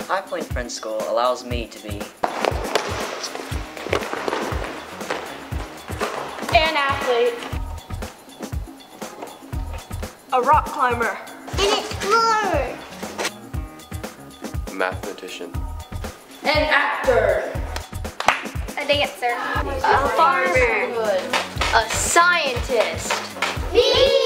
High Point Friends School allows me to be an athlete, a rock climber, an explorer, a mathematician, an actor, a dancer, a farmer, a scientist.